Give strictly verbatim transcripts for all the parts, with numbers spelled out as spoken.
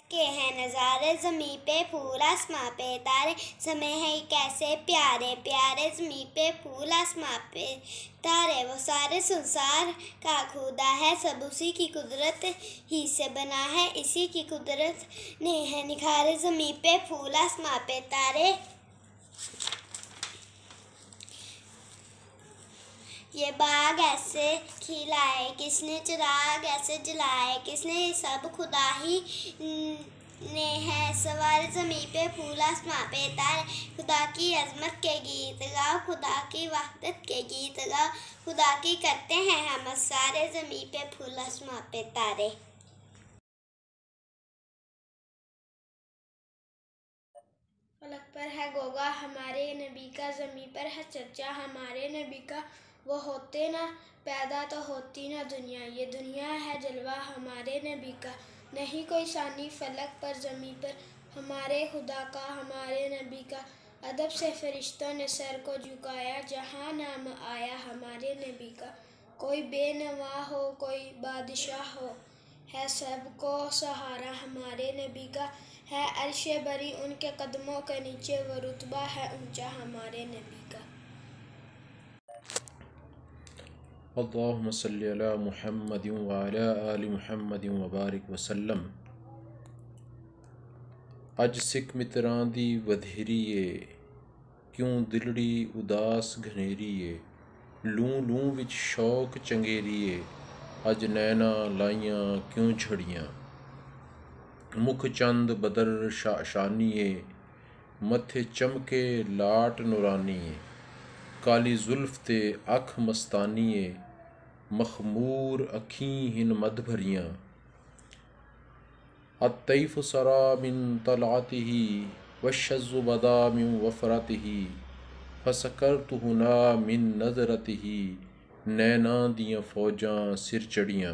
के हैं नज़ारे, ज़मीं पे फूल आसमां पे तारे, समय है कैसे प्यारे प्यारे, ज़मीं पे फूल आसमां पे तारे। वो सारे संसार का खुदा है, सब उसी की कुदरत ही से बना है, इसी की कुदरत ने है निखारे, ज़मीं पे फूल आसमां पे तारे। ये बाग ऐसे खिलाए किसने, चिराग ऐसे जलाए किसने, सब खुदा ही ने है सवार, ज़मीं पे फूल आसमां पे तारे। खुदा की अज़मत के गीत गाओ, खुदा की वहदत के गीत गाओ, खुदा की करते हैं हम सारे, ज़मीं पे फूल आसमां पे तारे। फलक पर है गोगा हमारे नबी का, ज़मीं पर है चर्चा हमारे नबी का, वो होते ना पैदा तो होती ना दुनिया, ये दुनिया है जलवा हमारे नबी का। नहीं कोई सानी फलक पर ज़मीं पर हमारे खुदा का, हमारे नबी का, अदब से फरिश्तों ने सर को झुकाया, जहाँ नाम आया हमारे नबी का। कोई बेनवा हो कोई बादशाह हो, है सबको सहारा हमारे नबी का, है अर्शे बरी उनके कदमों के नीचे, वो रुतबा है ऊंचा हमारे नबी का। अल्लाहुम्मा सल्ली अला मुहम्मद व अला आलि मुहम्मद व बारिक वसल्लम। अज सिख मित्रां दी वधेरीए, क्यों दिलड़ी उदास घनेरीए, लूं लूं विच शौक चंगेरीए, अज नैना लाइयां क्यों झड़ियां। मुख चंद बदर शानीए, मथे चमके लाट नूरानीए, काली जुल्फ ते अख मस्तानीए, मखमूर अखीं हिन मद भरियां। अत्तैफ सरा मिन तलअतिही, वश्शज़्ज़ु बदा मिन वफ़रतिही, फसकरतुहु ना मिन नज़रतिही, नैना दियां फौजां सिर चढ़ियां।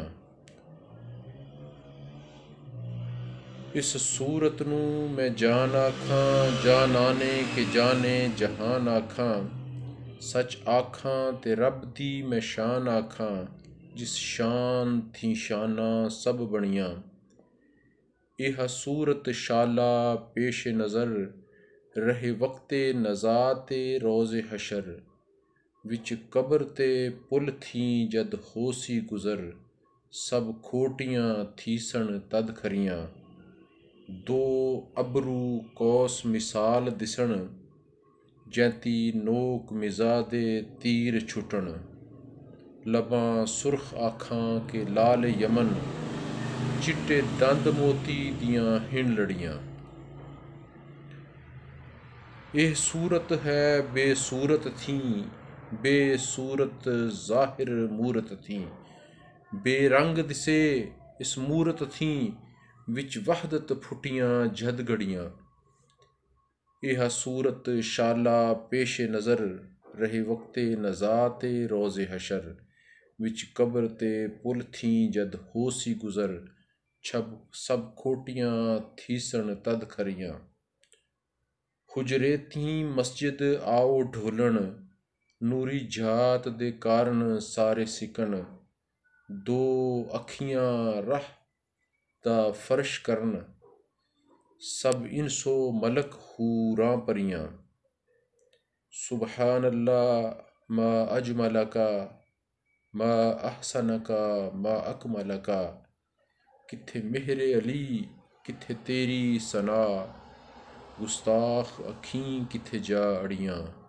इस सूरत नूं मैं जान आखां, जानाने के जाने जहान आखां, सच आखां ते रब दी मैं शान आखां, जिस शान थी शाना सब बणियां। यह सूरत शाला पेश नज़र, रहे वक्ते नज़ाते रोज़े हशर, विच कब्र ते पुल थी जद होसी गुज़र, सब खोटियां थीसन तद खरियां। दो अबरू कौस मिसाल दिसण, जैती नोक मिज़ा दे तीर छुटण, लबां सुरख आखां के लाल यमन, चिट्टे दंद मोती दियां हिण लड़ियां। एह सूरत है बेसूरत थी, बेसूरत ज़ाहिर मूरत थी, बेरंग दिसे इस मूरत थी, विच वहदत फुटियां झद घड़ियां। यह सूरत शाला पेशे नज़र, रहे वक्ते नज़ाते रोज़े हशर, विच कब्र ते पुल थी जद होसी गुज़र, छब सब खोटियां थीसन तद खरियां। हुजरे थी मस्जिद आओ ढोलण, नूरी जात दे कारण सारे सिकण, दो अखियां रह दा फर्श करन, सब इंसो मलक हूरां परियां। सुबहानल्लाह मा अजमलका, मा अहसनका, मा अकमलका, किथे मेहरे अली किथे तेरी सना, गुस्ताख अखीं किथे जा अड़ियां।